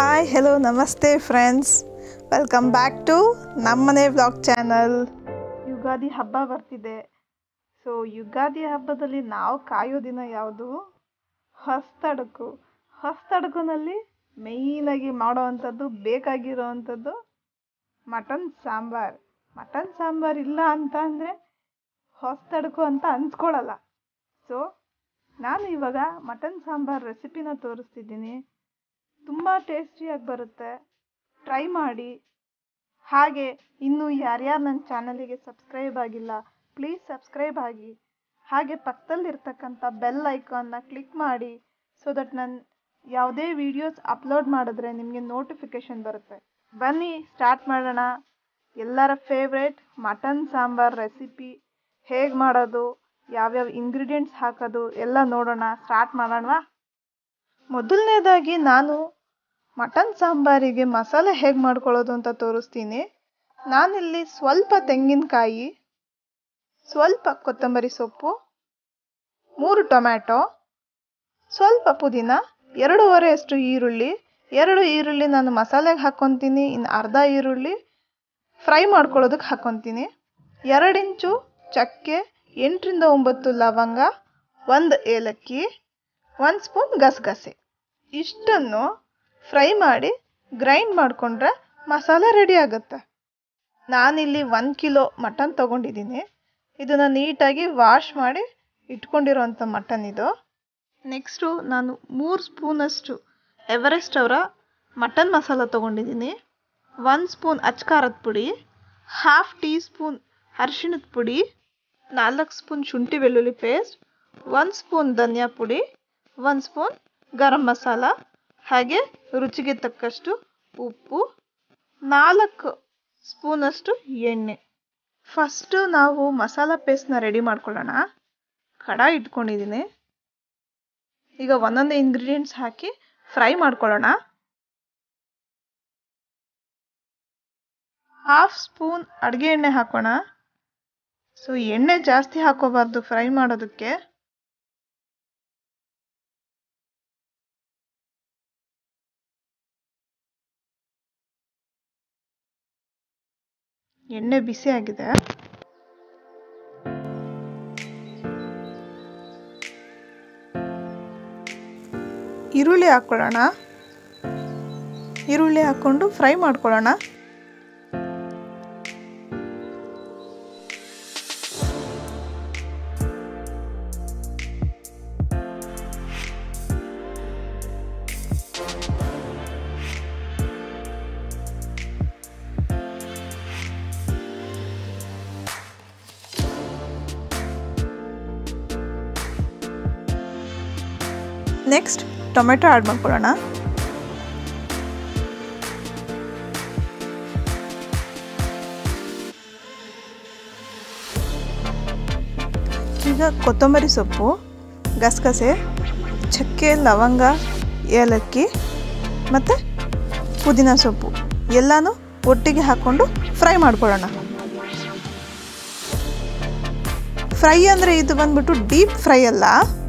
Hi hello ನಮಸ್ತೆ friends, welcome back to ನಮ್ಮನೆ vlog channel. Ugadi ಹಬ್ಬ ಬರ್ತಿದೆ. ಸೊ ಯುಗಾದಿ ಹಬ್ಬದಲ್ಲಿ ನಾವು ಕಾಯೋ ದಿನ ಯಾವುದು? ಹೊಸ್ತಡಕು. ಹೊಸ್ತಡಕುನಲ್ಲಿ ಮೇಯ್ನಾಗಿ ಮಾಡೋವಂಥದ್ದು, ಬೇಕಾಗಿರೋವಂಥದ್ದು ಮಟನ್ ಸಾಂಬಾರ್. ಮಟನ್ ಸಾಂಬಾರ್ ಇಲ್ಲ ಅಂತ ಅಂದರೆ ಹೊಸ್ತಡಕು ಅಂತ ಅನ್ಸ್ಕೊಳ್ಳಲ್ಲ. ಸೊ ನಾನು ಇವಾಗ ಮಟನ್ ಸಾಂಬಾರ್ ರೆಸಿಪಿನ ತೋರಿಸ್ತಿದ್ದೀನಿ. ತುಂಬ ಟೇಸ್ಟಿಯಾಗಿ ಬರುತ್ತೆ, ಟ್ರೈ ಮಾಡಿ. ಹಾಗೆ ಇನ್ನೂ ಯಾರ್ಯಾರು ನನ್ನ ಚಾನಲಿಗೆ ಸಬ್ಸ್ಕ್ರೈಬ್ ಆಗಿಲ್ಲ, ಪ್ಲೀಸ್ ಸಬ್ಸ್ಕ್ರೈಬ್ ಆಗಿ. ಹಾಗೆ ಪಕ್ಕದಲ್ಲಿರ್ತಕ್ಕಂಥ ಬೆಲ್ ಐಕಾನ್ನ ಕ್ಲಿಕ್ ಮಾಡಿ, ಸೊ ದಟ್ ನಾನು ಯಾವುದೇ ವಿಡಿಯೋಸ್ ಅಪ್ಲೋಡ್ ಮಾಡಿದ್ರೆ ನಿಮಗೆ ನೋಟಿಫಿಕೇಷನ್ ಬರುತ್ತೆ. ಬನ್ನಿ ಸ್ಟಾರ್ಟ್ ಮಾಡೋಣ. ಎಲ್ಲರ ಫೇವ್ರೇಟ್ ಮಟನ್ ಸಾಂಬಾರ್ ರೆಸಿಪಿ ಹೇಗೆ ಮಾಡೋದು, ಯಾವ್ಯಾವ ಇಂಗ್ರೀಡಿಯೆಂಟ್ಸ್ ಹಾಕೋದು ಎಲ್ಲ ನೋಡೋಣ. ಸ್ಟಾರ್ಟ್ ಮಾಡೋಣವಾ? ಮೊದಲನೇದಾಗಿ ನಾನು ಮಟನ್ ಸಾಂಬಾರಿಗೆ ಮಸಾಲೆ ಹೇಗೆ ಮಾಡ್ಕೊಳ್ಳೋದು ಅಂತ ತೋರಿಸ್ತೀನಿ. ನಾನಿಲ್ಲಿ ಸ್ವಲ್ಪ ತೆಂಗಿನಕಾಯಿ, ಸ್ವಲ್ಪ ಕೊತ್ತಂಬರಿ ಸೊಪ್ಪು, 3 ಟೊಮ್ಯಾಟೊ, ಸ್ವಲ್ಪ ಪುದೀನ, 2.5 ಈರುಳ್ಳಿ, 2 ಈರುಳ್ಳಿ ನಾನು ಮಸಾಲೆಗೆ ಹಾಕ್ಕೊತೀನಿ. ಇನ್ನು ಅರ್ಧ ಈರುಳ್ಳಿ ಫ್ರೈ ಮಾಡ್ಕೊಳ್ಳೋದಕ್ಕೆ ಹಾಕ್ಕೊತೀನಿ. 2 ಇಂಚು ಚಕ್ಕೆ, 8 ರಿಂದ 9 ಲವಂಗ, 1 ಏಲಕ್ಕಿ, 1 ಸ್ಪೂನ್ ಗಸಗಸೆ. ಇಷ್ಟನ್ನು ಫ್ರೈ ಮಾಡಿ ಗ್ರೈಂಡ್ ಮಾಡಿಕೊಂಡ್ರೆ ಮಸಾಲೆ ರೆಡಿ ಆಗುತ್ತೆ. ನಾನಿಲ್ಲಿ 1 ಕಿಲೋ ಮಟನ್ ತೊಗೊಂಡಿದ್ದೀನಿ. ಇದನ್ನು ನೀಟಾಗಿ ವಾಶ್ ಮಾಡಿ ಇಟ್ಕೊಂಡಿರೋಂಥ ಮಟನ್ ಇದು. ನೆಕ್ಸ್ಟು ನಾನು 3 ಸ್ಪೂನಷ್ಟು ಎವರೆಸ್ಟ್ ಅವರ ಮಟನ್ ಮಸಾಲ ತೊಗೊಂಡಿದ್ದೀನಿ. 1 ಸ್ಪೂನ್ ಅಚ್ಕಾರದ ಪುಡಿ, 1/2 ಟೀ ಸ್ಪೂನ್ ಅರಿಶಿಣದ ಪುಡಿ, 4 ಸ್ಪೂನ್ ಶುಂಠಿ ಬೆಳ್ಳುಳ್ಳಿ ಪೇಸ್ಟ್, 1 ಸ್ಪೂನ್ ಧನಿಯಾ ಪುಡಿ, 1 ಸ್ಪೂನ್ ಗರಂ ಮಸಾಲ, ಹಾಗೆ ರುಚಿಗೆ ತಕ್ಕಷ್ಟು ಉಪ್ಪು, 4 ಸ್ಪೂನಷ್ಟು ಎಣ್ಣೆ. ಫಸ್ಟು ನಾವು ಮಸಾಲ ಪೇಸ್ಟ್ನ ರೆಡಿ ಮಾಡ್ಕೊಳ್ಳೋಣ. ಕಡಾಯಿ ಇಟ್ಕೊಂಡಿದ್ದೀನಿ. ಈಗ ಒಂದೊಂದೇ ಇಂಗ್ರೀಡಿಯೆಂಟ್ಸ್ ಹಾಕಿ ಫ್ರೈ ಮಾಡ್ಕೊಳ್ಳೋಣ. 1/2 ಸ್ಪೂನ್ ಅಡುಗೆ ಎಣ್ಣೆ ಹಾಕೋಣ. ಸೊ ಎಣ್ಣೆ ಜಾಸ್ತಿ ಹಾಕೋಬಾರ್ದು ಫ್ರೈ ಮಾಡೋದಕ್ಕೆ. ಎಣ್ಣೆ ಬಿಸಿ ಆಗಿದೆ. ಈರುಳ್ಳಿ ಹಾಕ್ಕೊಳ್ಳೋಣ. ಈರುಳ್ಳಿ ಹಾಕ್ಕೊಂಡು ಫ್ರೈ ಮಾಡ್ಕೊಳ್ಳೋಣ. ನೆಕ್ಸ್ಟ್ ಟೊಮೆಟೊ ಆ್ಯಡ್ ಮಾಡ್ಕೊಳ್ಳೋಣ. ಈಗ ಕೊತ್ತಂಬರಿ ಸೊಪ್ಪು, ಗಸಗಸೆ, ಚಕ್ಕೆ, ಲವಂಗ, ಏಲಕ್ಕಿ ಮತ್ತು ಪುದೀನ ಸೊಪ್ಪು ಎಲ್ಲನೂ ಒಟ್ಟಿಗೆ ಹಾಕ್ಕೊಂಡು ಫ್ರೈ ಮಾಡ್ಕೊಳ್ಳೋಣ. ಫ್ರೈ ಅಂದರೆ ಇದು ಬಂದ್ಬಿಟ್ಟು ಡೀಪ್ ಫ್ರೈ ಅಲ್ಲ,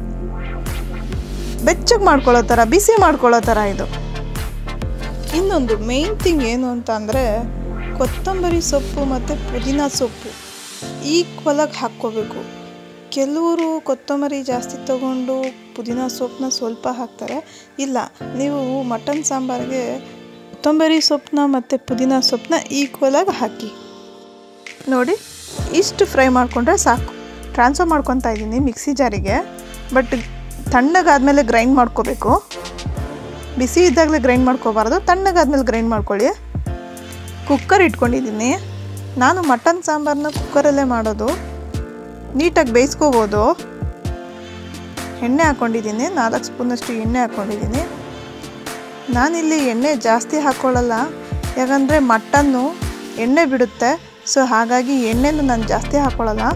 ಬೆಚ್ಚಗೆ ಮಾಡ್ಕೊಳ್ಳೋ ಥರ, ಬಿಸಿ ಮಾಡ್ಕೊಳ್ಳೋ ಥರ ಇದು. ಇನ್ನೊಂದು ಮೇಯ್ನ್ ಥಿಂಗ್ ಏನು ಅಂತ ಅಂದರೆ ಕೊತ್ತಂಬರಿ ಸೊಪ್ಪು ಮತ್ತು ಪುದೀನ ಸೊಪ್ಪು ಈಕ್ವಲಾಗಿ ಹಾಕ್ಕೋಬೇಕು. ಕೆಲವರು ಕೊತ್ತಂಬರಿ ಜಾಸ್ತಿ ತೊಗೊಂಡು ಪುದೀನ ಸೊಪ್ಪನ್ನ ಸ್ವಲ್ಪ ಹಾಕ್ತಾರೆ. ಇಲ್ಲ, ನೀವು ಮಟನ್ ಸಾಂಬಾರಿಗೆ ಕೊತ್ತಂಬರಿ ಸೊಪ್ಪನ್ನ ಮತ್ತು ಪುದೀನ ಸೊಪ್ಪನ್ನ ಈಕ್ವಲಾಗಿ ಹಾಕಿ. ನೋಡಿ, ಇಷ್ಟು ಫ್ರೈ ಮಾಡಿಕೊಂಡ್ರೆ ಸಾಕು. ಟ್ರಾನ್ಸ್ಫರ್ ಮಾಡ್ಕೊತಾ ಇದ್ದೀನಿ ಮಿಕ್ಸಿ ಜಾರಿಗೆ. ಬಟ್ ತಣ್ಣಗಾದ್ಮೇಲೆ ಗ್ರೈಂಡ್ ಮಾಡ್ಕೋಬೇಕು. ಬಿಸಿ ಇದ್ದಾಗಲೇ ಗ್ರೈಂಡ್ ಮಾಡ್ಕೋಬಾರ್ದು, ತಣ್ಣಗಾದ್ಮೇಲೆ ಗ್ರೈಂಡ್ ಮಾಡ್ಕೊಳ್ಳಿ. ಕುಕ್ಕರ್ ಇಟ್ಕೊಂಡಿದ್ದೀನಿ. ನಾನು ಮಟನ್ ಸಾಂಬಾರನ್ನ ಕುಕ್ಕರಲ್ಲೇ ಮಾಡೋದು. ನೀಟಾಗಿ ಬೇಯಿಸ್ಕೋಬೋದು. ಎಣ್ಣೆ ಹಾಕ್ಕೊಂಡಿದ್ದೀನಿ, 4 ಸ್ಪೂನಷ್ಟು ಎಣ್ಣೆ ಹಾಕ್ಕೊಂಡಿದ್ದೀನಿ. ನಾನಿಲ್ಲಿ ಎಣ್ಣೆ ಜಾಸ್ತಿ ಹಾಕ್ಕೊಳ್ಳಲ್ಲ, ಯಾಕಂದರೆ ಮಟನ್ನು ಎಣ್ಣೆ ಬಿಡುತ್ತೆ. ಸೊ ಹಾಗಾಗಿ ಎಣ್ಣೆನ ನಾನು ಜಾಸ್ತಿ ಹಾಕ್ಕೊಳ್ಳಲ್ಲ.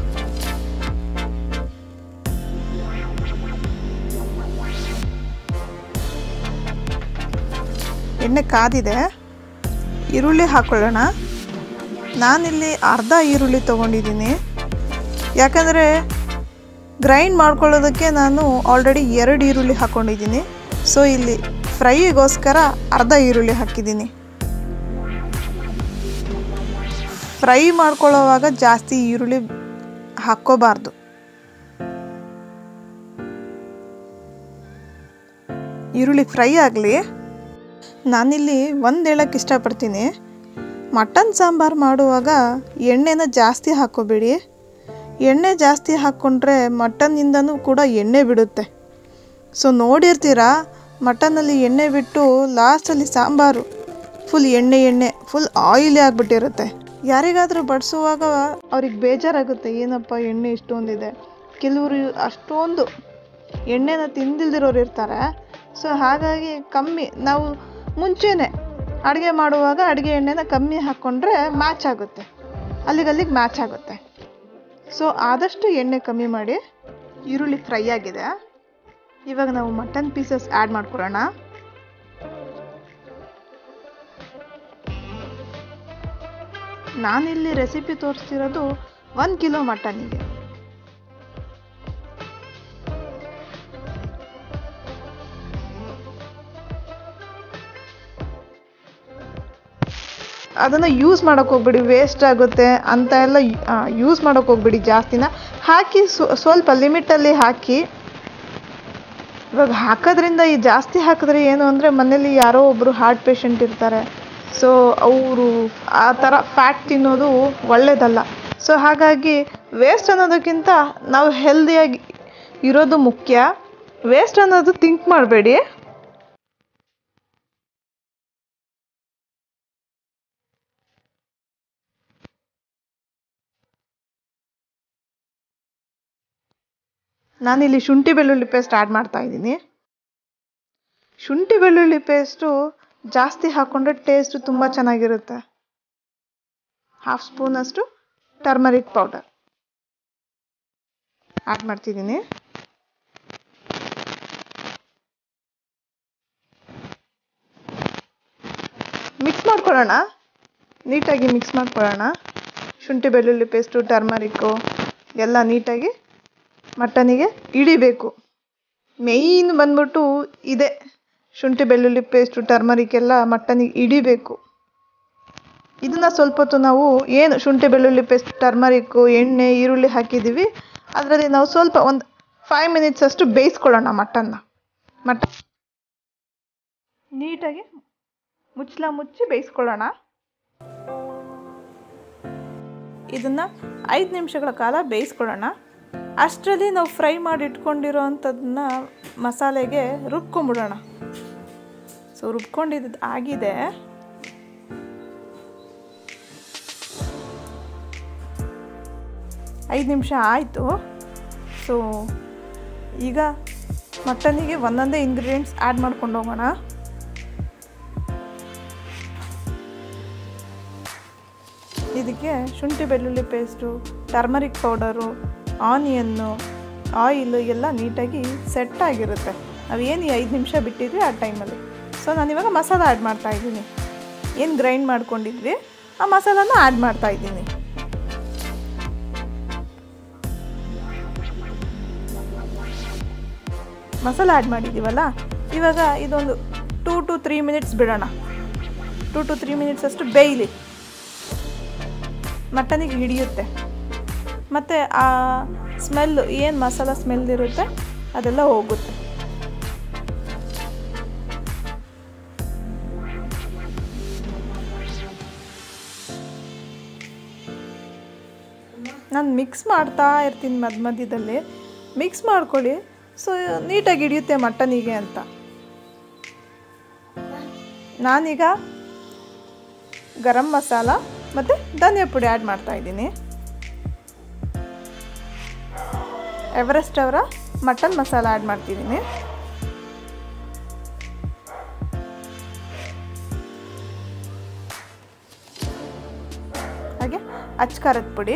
ಎಣ್ಣೆ ಕಾದಿದೆ. ಈರುಳ್ಳಿ ಹಾಕ್ಕೊಳ್ಳೋಣ. ನಾನಿಲ್ಲಿ ಅರ್ಧ ಈರುಳ್ಳಿ ತೊಗೊಂಡಿದ್ದೀನಿ, ಯಾಕಂದರೆ ಗ್ರೈಂಡ್ ಮಾಡ್ಕೊಳ್ಳೋದಕ್ಕೆ ನಾನು ಆಲ್ರೆಡಿ 2 ಈರುಳ್ಳಿ ಹಾಕ್ಕೊಂಡಿದ್ದೀನಿ. ಸೊ ಇಲ್ಲಿ ಫ್ರೈಗೋಸ್ಕರ ಅರ್ಧ ಈರುಳ್ಳಿ ಹಾಕಿದ್ದೀನಿ. ಫ್ರೈ ಮಾಡ್ಕೊಳ್ಳೋವಾಗ ಜಾಸ್ತಿ ಈರುಳ್ಳಿ ಹಾಕ್ಕೋಬಾರ್ದು. ಈರುಳ್ಳಿ ಫ್ರೈ ಆಗಲಿ. ನಾನಿಲ್ಲಿ ಒಂದು ಹೇಳಕ್ಕೆ ಇಷ್ಟಪಡ್ತೀನಿ, ಮಟನ್ ಸಾಂಬಾರು ಮಾಡುವಾಗ ಎಣ್ಣೆನ ಜಾಸ್ತಿ ಹಾಕ್ಕೋಬೇಡಿ. ಎಣ್ಣೆ ಜಾಸ್ತಿ ಹಾಕ್ಕೊಂಡ್ರೆ ಮಟನ್ನಿಂದನೂ ಕೂಡ ಎಣ್ಣೆ ಬಿಡುತ್ತೆ. ಸೊ ನೋಡಿರ್ತೀರ, ಮಟನ್ನಲ್ಲಿ ಎಣ್ಣೆ ಬಿಟ್ಟು ಲಾಸ್ಟಲ್ಲಿ ಸಾಂಬಾರು ಫುಲ್ ಎಣ್ಣೆ ಫುಲ್ ಆಯಿಲಿ ಆಗಿಬಿಟ್ಟಿರುತ್ತೆ. ಯಾರಿಗಾದರೂ ಬಡಿಸುವಾಗ ಅವ್ರಿಗೆ ಬೇಜಾರಾಗುತ್ತೆ, ಏನಪ್ಪ ಎಣ್ಣೆ ಇಷ್ಟೊಂದಿದೆ. ಕೆಲವರು ಅಷ್ಟೊಂದು ಎಣ್ಣೆನ ತಿಂದಿಲ್ದಿರೋರು ಇರ್ತಾರೆ. ಸೊ ಹಾಗಾಗಿ ಕಮ್ಮಿ, ನಾವು ಮುಂಚೆನೇ ಅಡುಗೆ ಮಾಡುವಾಗ ಅಡುಗೆ ಎಣ್ಣೆನ ಕಮ್ಮಿ ಹಾಕ್ಕೊಂಡ್ರೆ ಮ್ಯಾಚ್ ಆಗುತ್ತೆ, ಅಲ್ಲಿಗೆ ಮ್ಯಾಚ್ ಆಗುತ್ತೆ. ಸೊ ಆದಷ್ಟು ಎಣ್ಣೆ ಕಮ್ಮಿ ಮಾಡಿ. ಈರುಳ್ಳಿ ಫ್ರೈ ಆಗಿದೆ. ಇವಾಗ ನಾವು ಮಟನ್ ಪೀಸಸ್ ಆ್ಯಡ್ ಮಾಡ್ಕೊಳ್ಳೋಣ. ನಾನಿಲ್ಲಿ ರೆಸಿಪಿ ತೋರಿಸ್ತಿರೋದು 1 ಕಿಲೋ ಮಟನ್ನಿಗೆ. ಅದನ್ನು ಯೂಸ್ ಮಾಡೋಕ್ಕೆ ಹೋಗ್ಬೇಡಿ, ವೇಸ್ಟ್ ಆಗುತ್ತೆ ಅಂತ ಎಲ್ಲ ಯೂಸ್ ಮಾಡೋಕ್ಕೆ ಹೋಗ್ಬೇಡಿ. ಜಾಸ್ತಿನ ಹಾಕಿ ಸ್ವಲ್ಪ ಲಿಮಿಟಲ್ಲಿ ಹಾಕಿ. ಇವಾಗ ಹಾಕೋದ್ರಿಂದ ಈ ಜಾಸ್ತಿ ಹಾಕಿದ್ರೆ ಏನು ಅಂದರೆ, ಮನೇಲಿ ಯಾರೋ ಒಬ್ಬರು ಹಾರ್ಟ್ ಪೇಷಂಟ್ ಇರ್ತಾರೆ. ಸೊ ಅವರು ಆ ಥರ ಫ್ಯಾಟ್ ತಿನ್ನೋದು ಒಳ್ಳೆಯದಲ್ಲ. ಸೊ ಹಾಗಾಗಿ ವೇಸ್ಟ್ ಅನ್ನೋದಕ್ಕಿಂತ ನಾವು ಹೆಲ್ದಿಯಾಗಿ ಇರೋದು ಮುಖ್ಯ. ವೇಸ್ಟ್ ಅನ್ನೋದು ಥಿಂಕ್ ಮಾಡಬೇಡಿ. ನಾನಿಲ್ಲಿ ಶುಂಠಿ ಬೆಳ್ಳುಳ್ಳಿ ಪೇಸ್ಟ್ ಆ್ಯಡ್ ಮಾಡ್ತಾ ಇದ್ದೀನಿ. ಶುಂಠಿ ಬೆಳ್ಳುಳ್ಳಿ ಪೇಸ್ಟು ಜಾಸ್ತಿ ಹಾಕ್ಕೊಂಡ್ರೆ ಟೇಸ್ಟು ತುಂಬ ಚೆನ್ನಾಗಿರುತ್ತೆ. 1/2 ಸ್ಪೂನಷ್ಟು ಟರ್ಮರಿಕ್ ಪೌಡರ್ ಆ್ಯಡ್ ಮಾಡ್ತಿದ್ದೀನಿ. ಮಿಕ್ಸ್ ಮಾಡ್ಕೊಳ್ಳೋಣ, ನೀಟಾಗಿ ಮಿಕ್ಸ್ ಮಾಡ್ಕೊಳ್ಳೋಣ. ಶುಂಠಿ ಬೆಳ್ಳುಳ್ಳಿ ಪೇಸ್ಟು, ಟರ್ಮರಿಕ್ಕು ಎಲ್ಲ ನೀಟಾಗಿ ಮಟನಿಗೆ ಹಿಡಿಬೇಕು. ಮೇಯ್ನ್ ಬಂದ್ಬಿಟ್ಟು ಇದೆ, ಶುಂಠಿ ಬೆಳ್ಳುಳ್ಳಿ ಪೇಸ್ಟು ಟರ್ಮರಿಕ್ ಎಲ್ಲ ಮಟನಿಗೆ ಹಿಡಿಬೇಕು. ಇದನ್ನು ಸ್ವಲ್ಪ ಹೊತ್ತು ನಾವು ಏನು ಶುಂಠಿ ಬೆಳ್ಳುಳ್ಳಿ ಪೇಸ್ಟ್, ಟರ್ಮರಿಕ್ಕು, ಎಣ್ಣೆ, ಈರುಳ್ಳಿ ಹಾಕಿದ್ದೀವಿ, ಅದರಲ್ಲಿ ನಾವು ಸ್ವಲ್ಪ ಒಂದು 5 ಮಿನಿಟ್ಸ್ ಅಷ್ಟು ಬೇಯಿಸ್ಕೊಳ್ಳೋಣ ಮಟನ್ನ. ನೀಟಾಗಿ ಮುಚ್ಚಿ ಬೇಯಿಸ್ಕೊಳ್ಳೋಣ. ಇದನ್ನು 5 ನಿಮಿಷಗಳ ಕಾಲ ಬೇಯಿಸ್ಕೊಳ್ಳೋಣ. ಅಷ್ಟರಲ್ಲಿ ನಾವು ಫ್ರೈ ಮಾಡಿ ಇಟ್ಕೊಂಡಿರೋ ಅಂಥದ್ದನ್ನ ಮಸಾಲೆಗೆ ರುಬ್ಕೊಂಬಿಡೋಣ. ಸೊ ರುಬ್ಕೊಂಡಿದ್ದು ಆಗಿದೆ. ಐದು ನಿಮಿಷ ಆಯಿತು. ಸೊ ಈಗ ಮಟನಿಗೆ ಒಂದೊಂದೇ ಇಂಗ್ರೀಡಿಯೆಂಟ್ಸ್ ಆ್ಯಡ್ ಮಾಡ್ಕೊಂಡು ಹೋಗೋಣ. ಇದಕ್ಕೆ ಶುಂಠಿ ಬೆಳ್ಳುಳ್ಳಿ paste, turmeric powder, onion, oil ಎಲ್ಲ ನೀಟಾಗಿ ಸೆಟ್ ಆಗಿರುತ್ತೆ. ನಾವೇನು 5 ನಿಮಿಷ ಬಿಟ್ಟಿದ್ವಿ ಆ ಟೈಮಲ್ಲಿ. ಸೊ ನಾನಿವಾಗ ಮಸಾಲ ಆ್ಯಡ್ ಮಾಡ್ತಾಯಿದ್ದೀನಿ. ಏನು ಗ್ರೈಂಡ್ ಮಾಡ್ಕೊಂಡಿದ್ವಿ ಆ ಮಸಾಲಾನ ಆ್ಯಡ್ ಮಾಡ್ತಾಯಿದ್ದೀನಿ. ಮಸಾಲ ಆ್ಯಡ್ ಮಾಡಿದ್ದೀವಲ್ಲ, ಇವಾಗ ಇದೊಂದು 2 to 3 ಮಿನಿಟ್ಸ್ ಬಿಡೋಣ. 2 to 3 ಮಿನಿಟ್ಸ್ ಅಷ್ಟು ಬೇಯಲಿ, ಮಟನಿಗೆ ಹಿಡಿಯುತ್ತೆ. ಮತ್ತು ಆ ಸ್ಮೆಲ್ಲು, ಏನು ಮಸಾಲ ಸ್ಮೆಲ್ ಇರುತ್ತೆ ಅದೆಲ್ಲ ಹೋಗುತ್ತೆ. ನಾನು ಮಿಕ್ಸ್ ಮಾಡ್ತಾ ಇರ್ತೀನಿ ಮಧ್ಯದಲ್ಲಿ. ಮಿಕ್ಸ್ ಮಾಡ್ಕೊಳ್ಳಿ, ಸೊ ನೀಟಾಗಿ ಹಿಡಿಯುತ್ತೆ ಮಟನಿಗೆ ಅಂತ. ನಾನೀಗ ಗರಂ ಮಸಾಲ ಮತ್ತು ಧನಿಯಾ ಪುಡಿ ಆ್ಯಡ್ ಮಾಡ್ತಾಯಿದ್ದೀನಿ. ಎವರೆಸ್ಟ್ ಅವರ ಮಟನ್ ಮಸಾಲ ಆ್ಯಡ್ ಮಾಡ್ತಿದ್ದೀನಿ. ಹಾಗೆ ಅಚ್ಚ ಖಾರದ ಪುಡಿ,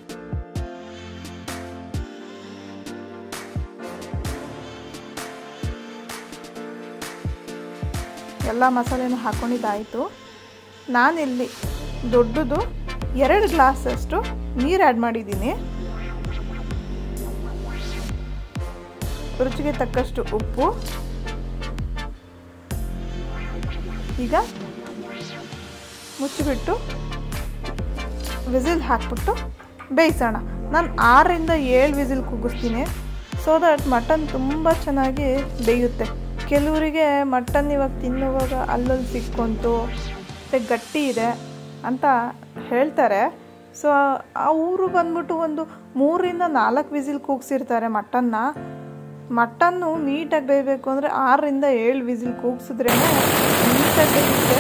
ಎಲ್ಲ ಮಸಾಲೆನೂ ಹಾಕ್ಕೊಂಡಿದ್ದಾಯಿತು. ನಾನಿಲ್ಲಿ ದೊಡ್ಡದು 2 ಗ್ಲಾಸಷ್ಟು ನೀರು ಆ್ಯಡ್ ಮಾಡಿದ್ದೀನಿ. ರುಚಿಗೆ ತಕ್ಕಷ್ಟು ಉಪ್ಪು, ಈಗ ಮುಚ್ಚಿಬಿಟ್ಟು ವಿಸಿಲ್ ಹಾಕ್ಬಿಟ್ಟು ಬೇಯಿಸೋಣ. ನಾನು 6ರಿಂದ 7 ವಿಸಿಲ್ ಕೂಗಿಸ್ತೀನಿ, ಸೊ ದಟ್ ಮಟನ್ ತುಂಬ ಚೆನ್ನಾಗಿ ಬೇಯುತ್ತೆ. ಕೆಲವರಿಗೆ ಮಟನ್ ಇವಾಗ ತಿನ್ನುವಾಗ ಅಲ್ಲಲ್ಲಿ ಸಿಕ್ಕೊಂತು ಮತ್ತು ಗಟ್ಟಿ ಇದೆ ಅಂತ ಹೇಳ್ತಾರೆ. ಸೊ ಅವರು ಬಂದ್ಬಿಟ್ಟು ಒಂದು 3ರಿಂದ 4 ವಿಸಿಲ್ ಕೂಗಿಸಿರ್ತಾರೆ ಮಟನ್ನು ನೀಟಾಗಿ ಬೇಯಬೇಕು ಅಂದರೆ 6ರಿಂದ 7 ವಿಸಿಲ್ ಕೂಗಿಸಿದ್ರೇ ನೀಟಾಗಿ ಬೇಯುತ್ತೆ.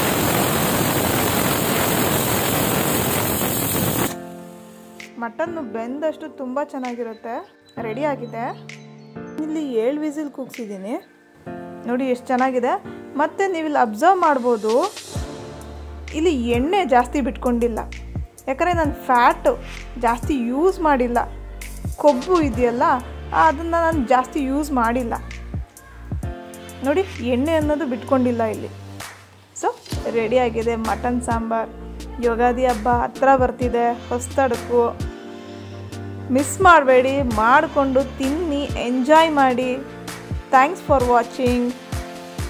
ಮಟನ್ನು ಬೆಂದಷ್ಟು ತುಂಬ ಚೆನ್ನಾಗಿರುತ್ತೆ. ರೆಡಿಯಾಗಿದೆ. ಇಲ್ಲಿ 7 ವಿಸಿಲ್ ಕೂಗಿಸಿದ್ದೀನಿ ನೋಡಿ, ಎಷ್ಟು ಚೆನ್ನಾಗಿದೆ. ಮತ್ತು ನೀವಿಲ್ಲಿ ಅಬ್ಸರ್ವ್ ಮಾಡ್ಬೋದು, ಇಲ್ಲಿ ಎಣ್ಣೆ ಜಾಸ್ತಿ ಬಿಟ್ಕೊಂಡಿಲ್ಲ, ಯಾಕಂದರೆ ನಾನು ಫ್ಯಾಟು ಜಾಸ್ತಿ ಯೂಸ್ ಮಾಡಿಲ್ಲ. ಕೊಬ್ಬು ಇದೆಯಲ್ಲ, ಅದನ್ನು ನಾನು ಜಾಸ್ತಿ ಯೂಸ್ ಮಾಡಿಲ್ಲ ನೋಡಿ, ಎಣ್ಣೆ ಅನ್ನೋದು ಬಿಟ್ಕೊಂಡಿಲ್ಲ ಇಲ್ಲಿ. ಸೊ ರೆಡಿಯಾಗಿದೆ ಮಟನ್ ಸಾಂಬಾರ್. ಯುಗಾದಿ ಹಬ್ಬ ಹತ್ರ ಬರ್ತಿದೆ, ಹೊಸತಡಕು. ಮಿಸ್ ಮಾಡಬೇಡಿ, ಮಾಡಿಕೊಂಡು ತಿನ್ನಿ, ಎಂಜಾಯ್ ಮಾಡಿ. Thanks for watching.